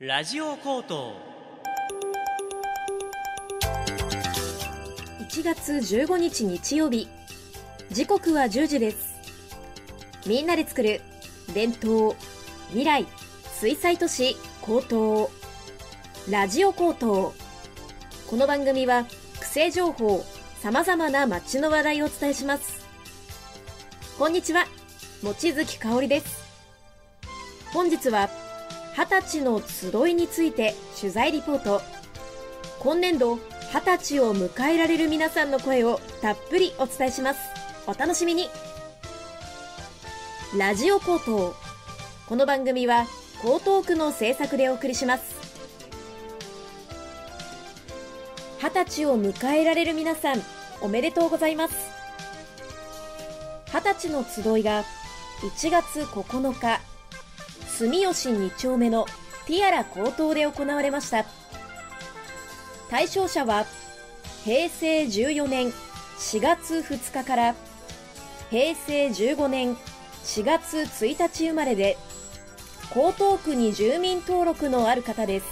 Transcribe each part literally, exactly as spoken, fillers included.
ラジオコートいちがつじゅうごにち日曜日、時刻はじゅうじです。みんなで作る伝統未来水災都市高等ラジオ高等。この番組は区政情報、さまざまな街の話題をお伝えします。こんにちは、望月香織です。本日は二十歳の集いについて取材リポート。今年度二十歳を迎えられる皆さんの声をたっぷりお伝えします。お楽しみに。ラジオ高等。この番組は江東区の制作でお送りします。二十歳を迎えられる皆さん、おめでとうございます。二十歳の集いがいちがつここのか、住吉に丁目のティアラ高等で行われました。対象者はへいせいじゅうよねんしがつふつかからへいせいじゅうごねんしがつついたち生まれで、江東区に住民登録のある方です。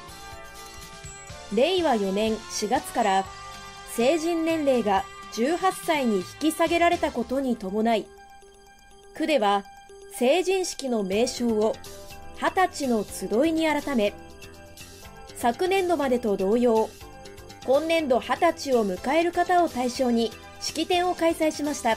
れいわよねんしがつから成人年齢がじゅうはっさいに引き下げられたことに伴い、区では成人式の名称を二十歳の集いに改め、昨年度までと同様、今年度二十歳を迎える方を対象に式典を開催しました。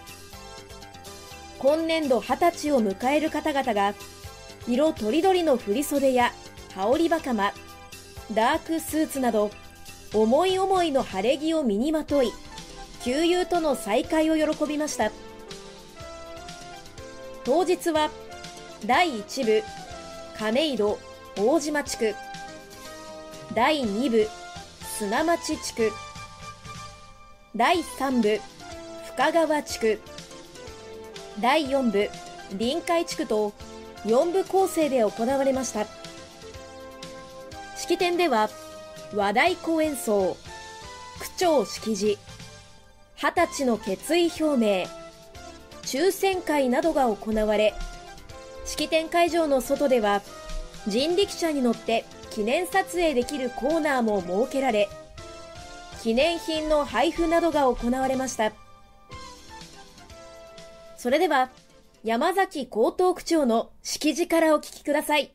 今年度二十歳を迎える方々が、色とりどりの振袖や羽織袴、ダークスーツなど、思い思いの晴れ着を身にまとい、旧友との再会を喜びました。当日はだいいちぶ亀戸大島地区、だいにぶ砂町地区、だいさんぶ深川地区、だいよんぶ臨海地区とよんぶ構成で行われました。式典では和太鼓演奏、区長式辞、二十歳の決意表明、抽選会などが行われ、式典会場の外では人力車に乗って記念撮影できるコーナーも設けられ、記念品の配布などが行われました。それでは山崎江東区長の式辞からお聞きください。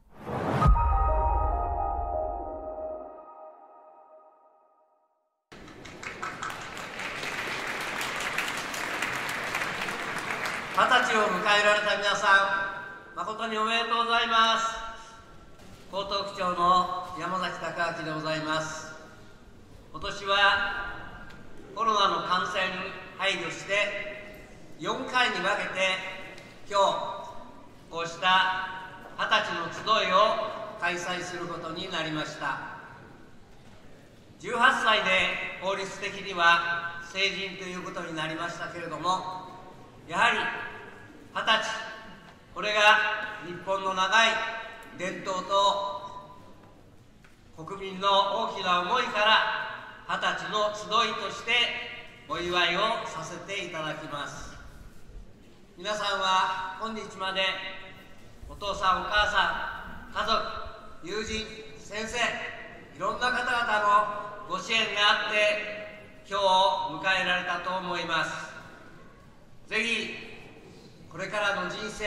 二十歳を迎えられた皆さん、誠におめでとうございます。江東区長の山崎隆明でございます。今年はコロナの感染に配慮してよんかいに分けて今日こうした二十歳の集いを開催することになりました。じゅうはっさいで法律的には成人ということになりましたけれども、やはり二十歳、これが日本の長い伝統と国民の大きな思いから二十歳の集いとしてお祝いをさせていただきます。皆さんは今日までお父さんお母さん、家族、友人、先生、いろんな方々のご支援があって今日を迎えられたと思います。ぜひこれからの人生、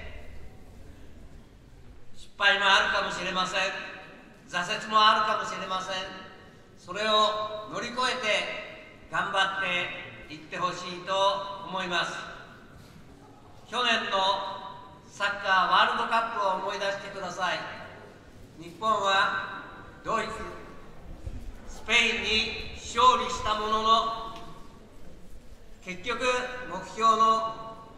失敗もあるかもしれません、挫折もあるかもしれません。それを乗り越えて頑張っていってほしいと思います。去年のサッカーワールドカップを思い出してください。日本はドイツ、スペインに勝利したものの、結局目標の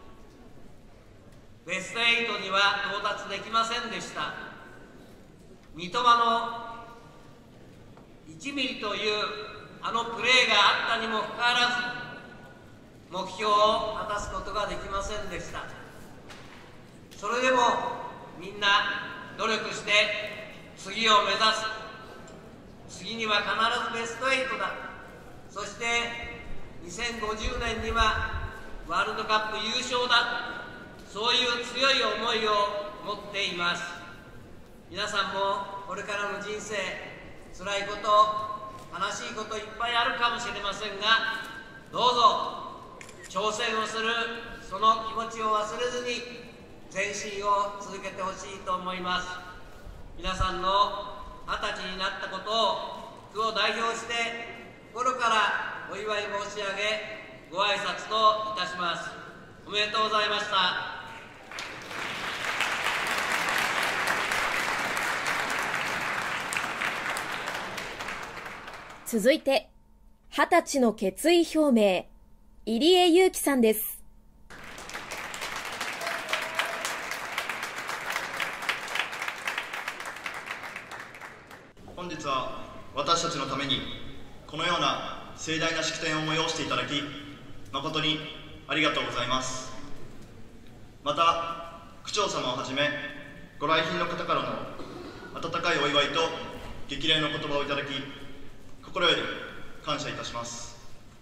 ベストはちには到達できませんでした。三笘のいちミリというあのプレーがあったにもかかわらず目標を果たすことができませんでした。それでもみんな努力して次を目指す、次には必ずベストはちだ、そしてにせんごじゅうねんにはワールドカップ優勝だ、そういう強い思いを持っています。 皆さんもこれからの人生、辛いこと、悲しいこといっぱいあるかもしれませんが、どうぞ挑戦をするその気持ちを忘れずに前進を続けてほしいと思います。皆さんの二十歳になったことを区を代表して心からお祝い申し上げ、ご挨拶といたします。おめでとうございました。 続いて、二十歳の決意表明、入江祐樹さんです。 本日は私たちのためにこのような盛大な式典を催していただき、誠にありがとうございます。また、区長様をはじめご来賓の方からの温かいお祝いと激励の言葉をいただき、心より感謝いたします。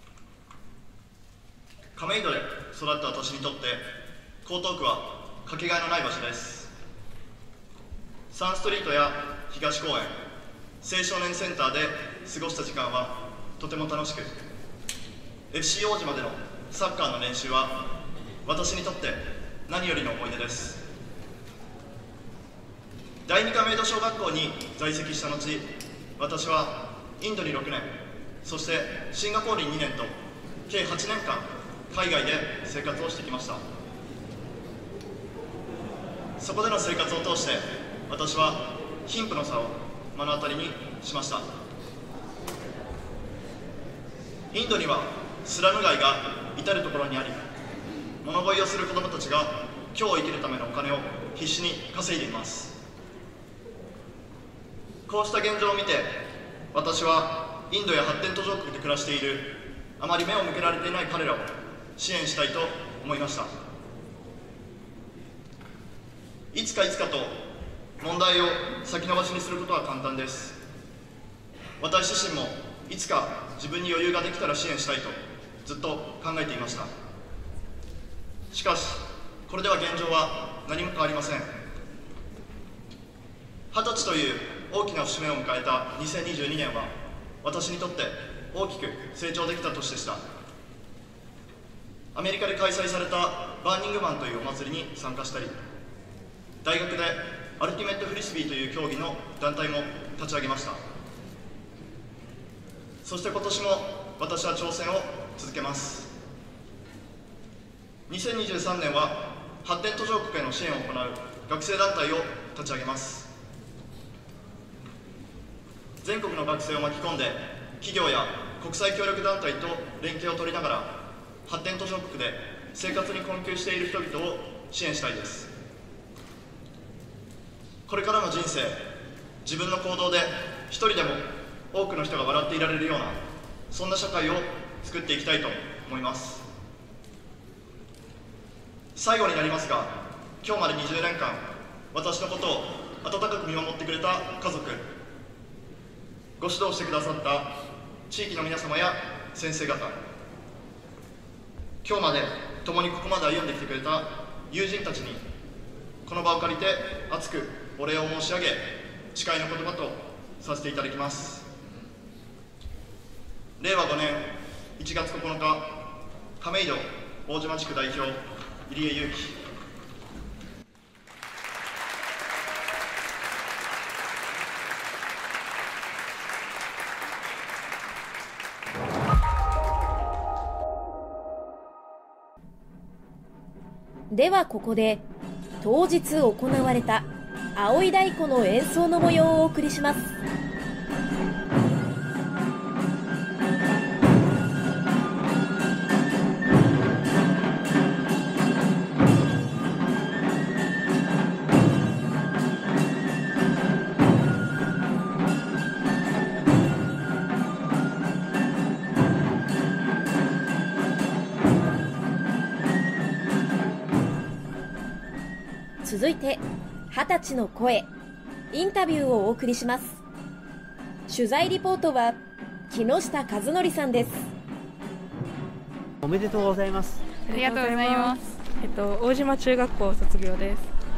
亀戸で育った私にとって江東区はかけがえのない場所です。サンストリートや東公園、青少年センターで過ごした時間はとても楽しく、 エフシー 王子までのサッカーの練習は私にとって何よりの思い出です。だいに亀戸小学校に在籍した後、私はインドにろくねん、そしてシンガポールににねんと計はちねんかん海外で生活をしてきました。そこでの生活を通して私は貧富の差を目の当たりにしました。インドにはスラム街が至る所にあり、物乞いをする子どもたちが今日を生きるためのお金を必死に稼いでいます。こうした現状を見て、私はインドや発展途上国で暮らしているあまり目を向けられていない彼らを支援したいと思いました。いつかいつかと問題を先延ばしにすることは簡単です。私自身もいつか自分に余裕ができたら支援したいとずっと考えていました。しかしこれでは現状は何も変わりません。二十歳という大きな節目を迎えたにせんにじゅうにねんは私にとって大きく成長できた年でした。アメリカで開催されたバーニングマンというお祭りに参加したり、大学でアルティメットフリスビーという競技の団体も立ち上げました。そして今年も私は挑戦を続けます。にせんにじゅうさんねんは発展途上国への支援を行う学生団体を立ち上げます。全国の学生を巻き込んで企業や国際協力団体と連携を取りながら、発展途上国で生活に困窮している人々を支援したいです。これからの人生、自分の行動で一人でも多くの人が笑っていられるような、そんな社会を作っていきたいと思います。最後になりますが、今日までにじゅうねんかん私のことを温かく見守ってくれた家族、ご指導してくださった地域の皆様や先生方、今日まで共にここまで歩んできてくれた友人たちに、この場を借りて厚くお礼を申し上げ、誓いの言葉とさせていただきます。れいわごねんいちがつここのか、亀戸大島地区代表、入江祐樹。 ではここで当日行われた葵太鼓の演奏の模様をお送りします。続いて二十歳の声インタビューをお送りします。取材リポートは木下和則さんです。 おめでとうございます。 ありがとうございます。えっと大島中学校卒業です。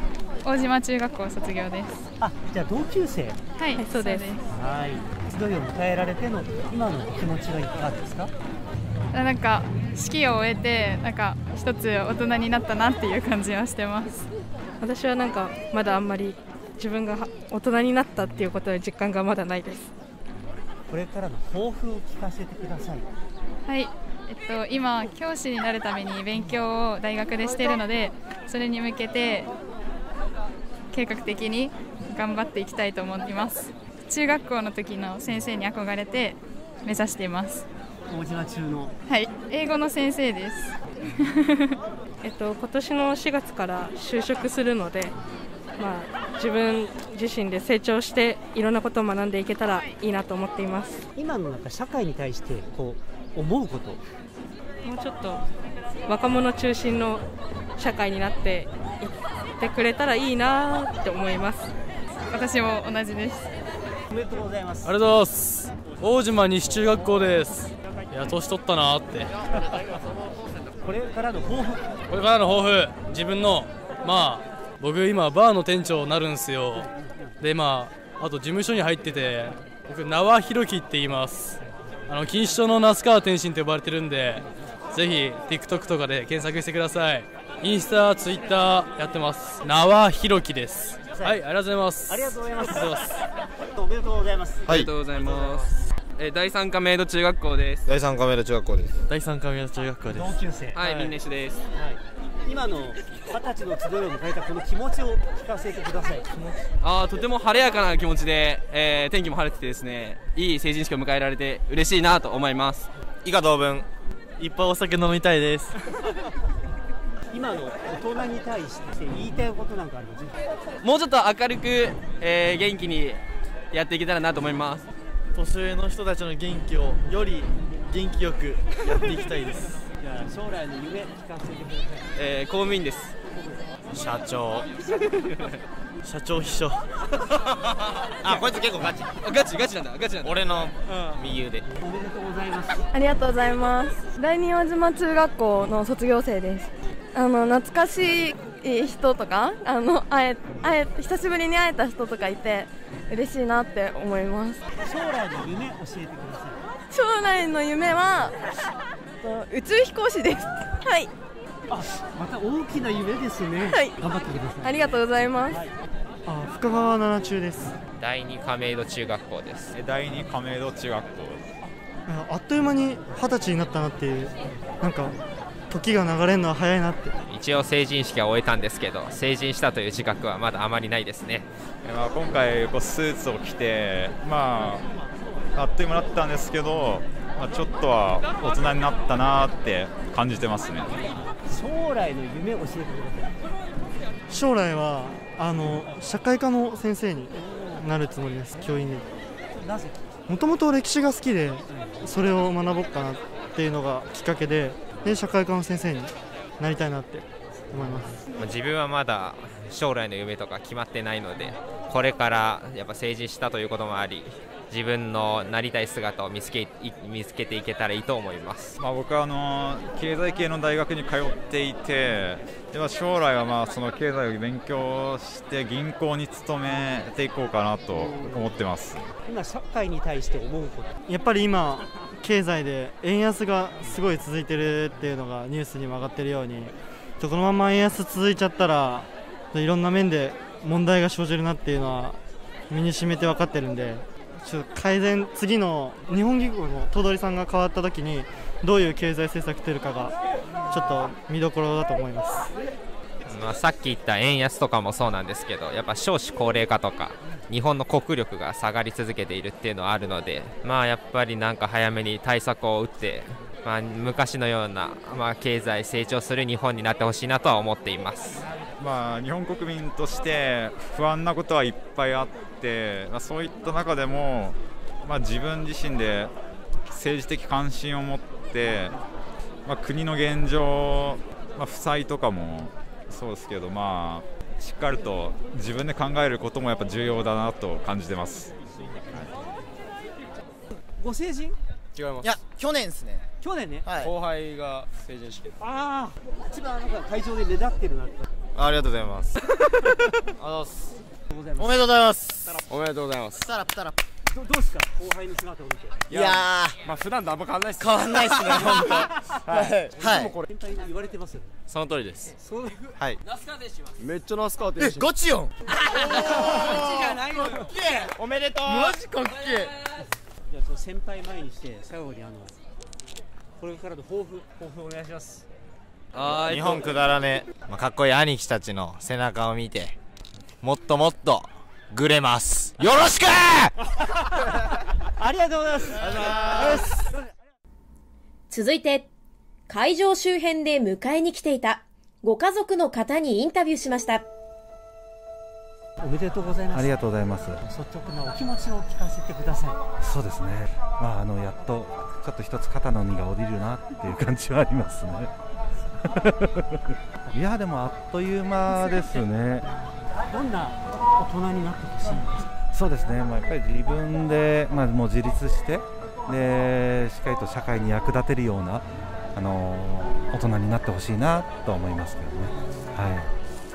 大島中学校卒業です。 あ、じゃあ同級生。 はい、そうです。 はい。集いを迎えられての今のお気持ちはいかがですか？ なんか式を終えてなんか一つ大人になったなっていう感じはしてます。 私はなんかまだあんまり自分が大人になったっていうことで実感がまだないです。 これからの抱負を聞かせてください。 はい、えっと、今教師になるために勉強を大学でしているので、それに向けて計画的に頑張っていきたいと思います。中学校の時の先生に憧れて目指しています。 大島中の、 はい、英語の先生です。 えっと今年のしがつから就職するので、まあ、自分自身で成長していろんなことを学んでいけたらいいなと思っています。 今のなんか社会に対してこう思うこと、 もうちょっと若者中心の社会になっていってくれたらいいなって思います。 私も同じです。 おめでとうございます。 ありがとうございます。大島西中学校です。いや、年取ったなーって。 これからの抱負。 これからの抱負、自分のまあ僕今バーの店長になるんですよ。でまああと事務所に入ってて、僕縄弘樹って言います。あの錦糸町の那須川天心と呼ばれてるんで、ぜひ TikTok とかで検索してください。インスタ、ツイッターやってます。縄弘樹です。はい、ありがとうございます。 ありがとうございます。 ありがとうございます。 おめでとうございます。 はい、ありがとうございます。えー、第三亀戸中学校です。 第三亀戸中学校です。 第三亀戸中学校です。 同級生。 はい、みんな一緒です。 はい。今の二十歳の集いを迎えたこの気持ちを聞かせてください。 あー、とても晴れやかな気持ちで、えー、天気も晴れててですね、いい成人式を迎えられて嬉しいなと思います。 以下同文。 いっぱいお酒飲みたいです。 今の大人に対して言いたいことなんかありますか？ もうちょっと明るく、えー、元気にやっていけたらなと思います。 年上の人たちの元気をより元気よくやっていきたいです。 じゃあ将来の夢聞かせてください。 えー、公務員です。 社長。 社長秘書。 あ、こいつ結構ガチ。 ガチガチなんだ、ガチなんだ。 俺の右腕。 おめでとうございます。 ありがとうございます。第二大島中学校の卒業生です。あの懐かしい人とか、あの会え会え久しぶりに会えた人とかいて嬉しいなって思います。 将来の夢教えてください。 将来の夢は宇宙飛行士です。はい。 あ、また大きな夢ですね。 はい。 頑張ってください。 ありがとうございます。はい、 あ、深川七中です。 第二亀戸中学校です。 第二亀戸中学校。 あっという間に二十歳になったなっていう、なんか時が流れるのは早いなって。 一応成人式は終えたんですけど、成人したという自覚はまだあまりないですね。 まあ、今回こうスーツを着て、まあ、あっという間だったんですけど、まあ、ちょっとは大人になったなって感じてますね。 将来の夢教えてください。 将来はあの社会科の先生になるつもりです。教員で。 なぜ？ もともと歴史が好きで、それを学ぼうかなっていうのがきっかけで、で社会科の先生になりたいなって思います。 自分はまだ将来の夢とか決まってないので、これからやっぱ成人したということもあり、自分のなりたい姿を見つけ、見つけていけたらいいと思います。 まあ、僕はあの経済系の大学に通っていて、では将来はまあその経済を勉強して銀行に勤めていこうかなと思ってます。 今社会に対して思うこと、 やっぱり今経済で円安がすごい続いてるっていうのがニュースにも上がってるように、このまま円安続いちゃったらいろんな面で問題が生じるなっていうのは身に染めて分かってるんで、ちょっと改善、次の日本銀行の頭取さんが変わった時にどういう経済政策取るかがちょっと見どころだと思います。 まあ、さっき言った円安とかもそうなんですけど、やっぱ少子高齢化とか日本の国力が下がり続けているっていうのはあるので、まあやっぱりなんか早めに対策を打って、まあ、昔のような、まあ、経済成長する日本になってほしいなとは思っています。 まあ、日本国民として不安なことはいっぱいあって、まあ、そういった中でも、まあ、自分自身で政治的関心を持って、まあ、国の現状、まあ、負債とかもそうですけど、まあ、しっかりと自分で考えることもやっぱ重要だなと感じてます。 ご成人？ 違います。いや、去年ですね。 去年ね、 はい、後輩が成人式。 ああ、一番なんか会場で目立ってるなって。 ありがとうございますおめでとうございますおめでとうございます。 タラップタラップどどうですか後輩の姿を見て。 いやーまあ普段とあんま変わんないっす。 変わんないっすね本当はいはいでもこれ先輩に言われてますよね。 その通りですそうはい那須川選手はめっちゃナスカーえガチやんじゃないのよ。 おめでとうマジかっけえじゃあその先輩前にして最後にあのこれからの抱負抱負お願いします。 あー日本くだらね、まあ、かっこいい兄貴たちの背中を見てもっともっとグレますよろしくありがとうございます。ありがとうございます。 続いて、会場周辺で迎えに来ていたご家族の方にインタビューしました。 おめでとうございます。 ありがとうございます。 率直なお気持ちを聞かせてください。 そうですね。まああのやっとちょっと一つ肩の荷が下りるなっていう感じはありますね。いやでもあっという間ですね。 どんな大人になってほしいんですか。 そうですね。まあやっぱり自分でまあもう自立してでしっかりと社会に役立てるようなあの大人になってほしいなと思いますけどね。はい。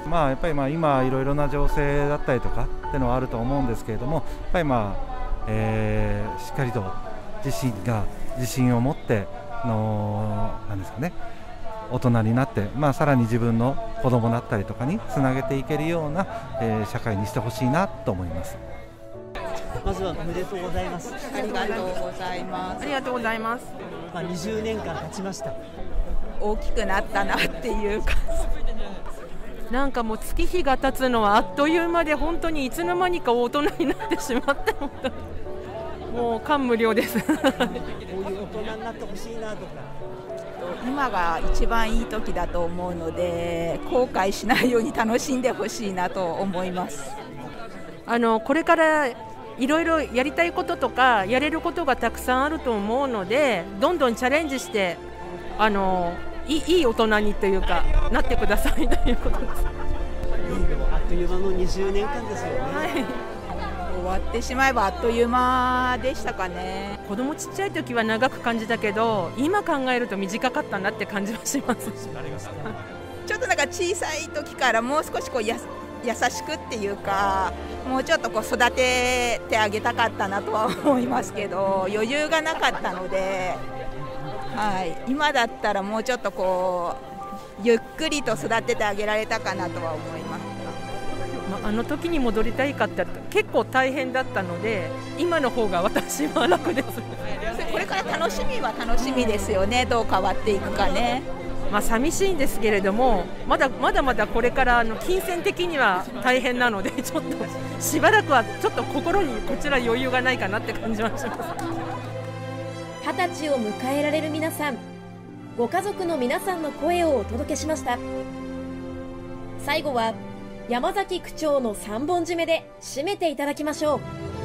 まあやっぱりまあ今いろいろな情勢だったりとかっていうのはあると思うんですけれども、やっぱりまあ、えー、しっかりと自身が自信を持ってのなんですかね。大人になって、まあ、さらに自分の子供だったりとかにつなげていけるような、えー、社会にしてほしいなと思います。 まずはおめでとうございます。 ありがとうございます。ありがとうございます。 まあ、にじゅうねんかん経ちました。 大きくなったなっていうかなんかもう月日が経つのはあっという間で本当にいつの間にか大人になってしまってもう感無量ですこういう大人になってほしいなとか今が一番いい時だと思うので後悔しないように楽しんでほしいなと思います。 あのこれからいろいろやりたいこととかやれることがたくさんあると思うのでどんどんチャレンジしてあのいい、いい大人にというかなってくださいということです。 あっという間のにじゅうねんかんですよね、はい、 終わってしまえばあっという間でしたかね。 子供ちっちゃい時は長く感じたけど今考えると短かったなって感じはしますちょっとなんか小さい時からもう少しこうや優しくっていうかもうちょっとこう育ててあげたかったなとは思いますけど余裕がなかったので、はい、今だったらもうちょっとこうゆっくりと育ててあげられたかなとは思います。 まあ、あの時に戻りたいかって結構大変だったので今の方が私は楽ですこれから楽しみは楽しみですよね、どう変わっていくかね。 まあ寂しいんですけれどもまだまだまだこれからあの金銭的には大変なのでちょっとしばらくはちょっと心にこちら余裕がないかなって感じはします。 二十歳を迎えられる皆さん、ご家族の皆さんの声をお届けしました。最後は山崎区長の三本締めで締めていただきましょう。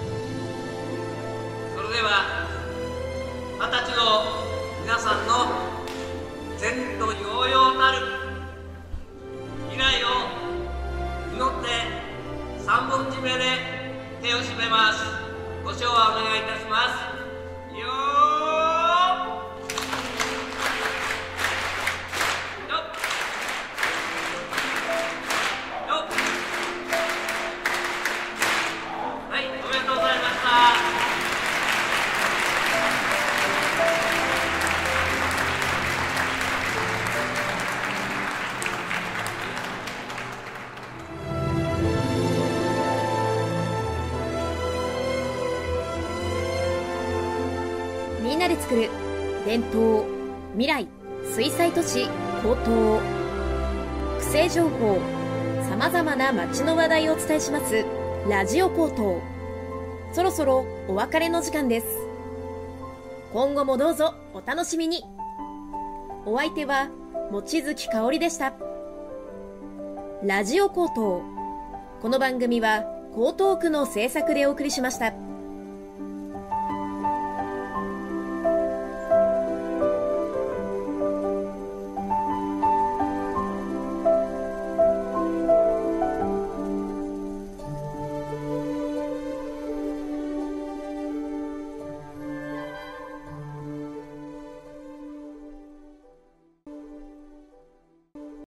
それでは二十歳の皆さんの前途洋々なる未来を祈って三本締めで手を締めます。ご唱和お願いいたします。よーはい、おめでとうございました。 みんなで作る伝統、未来、水災都市、高等、区政情報、さまざまな街の話題をお伝えしますラジオ高等。そろそろお別れの時間です。今後もどうぞお楽しみに。お相手は望月香織でした。ラジオ高等、この番組は江東区の制作でお送りしました。